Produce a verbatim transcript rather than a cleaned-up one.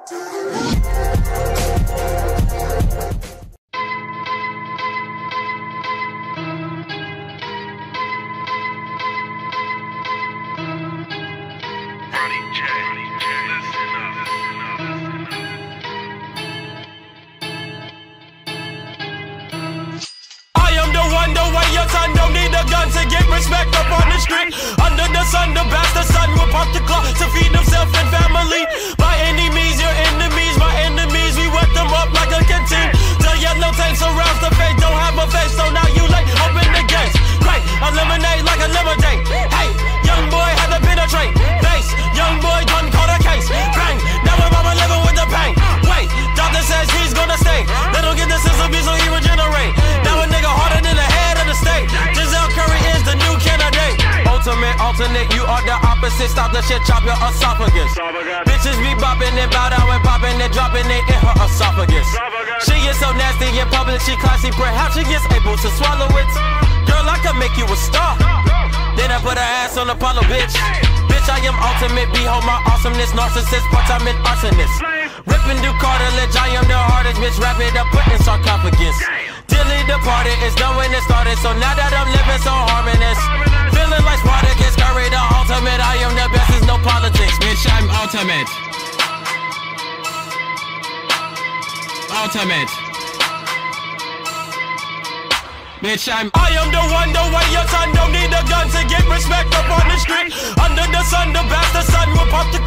Son don't need a gun to get respect up on the street. Under the sun, the bastard son will pop the clock to feed himself and family. By any means, your enemies, my enemies, we wet them up like a canteen. The yellow tank surrounds the face, don't have a face, so now you late. Open the gates, right? Eliminate like a lemonade. Hey, young boy had to penetrate. Face, young boy done caught a case. Bang, now my mama living with the pain. Wait, doctor says he's gonna stay. They don't get the system, so he regenerate. Now a nigga harder than the head of the state. Giselle Curry is the new candidate. Ultimate, alternate, you are the opposite. Stop the shit, chop your esophagus. Bitches be bopping and bow down and popping and dropping it in her esophagus. She is so nasty in public, she classy, perhaps she is able to swallow it. Girl, I can make you a star. Then I put her ass on Apollo, bitch. Bitch, I am ultimate, behold my awesomeness. Narcissist, part-time and arsonist. Ripping through cartilage, I am the hardest, bitch. Wrap it up, put in sarcophagus. Dilly departed, it's done when it started. So now that I'm living so harmonious, feeling like Spartacus, Curry the ultimate. I am the best, there's no politics. Bitch, I'm ultimate. Ultimate. Bitch, I'm I am the one, the way your son don't need a gun to get respect up on the street. Under the sun, the bastard son will pop the